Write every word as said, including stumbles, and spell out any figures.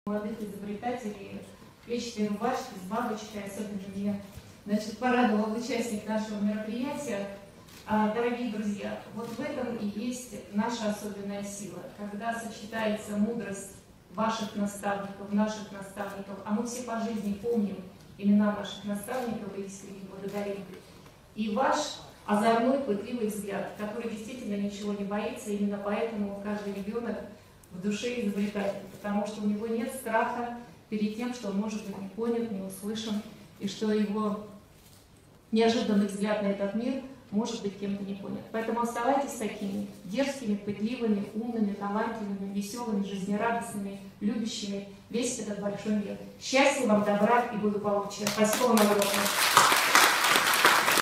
молодых изобретателей, клетчатой рубашки с бабочкой. Особенно меня, значит, порадовал участник нашего мероприятия. А, дорогие друзья, вот в этом и есть наша особенная сила, когда сочетается мудрость ваших наставников, наших наставников, а мы все по жизни помним имена наших наставников и искренне благодарим. И ваш озорной, пытливый взгляд, который действительно ничего не боится, именно поэтому каждый ребенок в душе изобретатель, потому что у него нет страха перед тем, что он может быть не понят, не услышан, и что его неожиданный взгляд на этот мир может быть кем-то не понят. Поэтому оставайтесь такими дерзкими, пытливыми, умными, талантливыми, веселыми, жизнерадостными, любящими весь этот большой мир. Счастья вам, добра и благополучия. Спасибо вам огромное.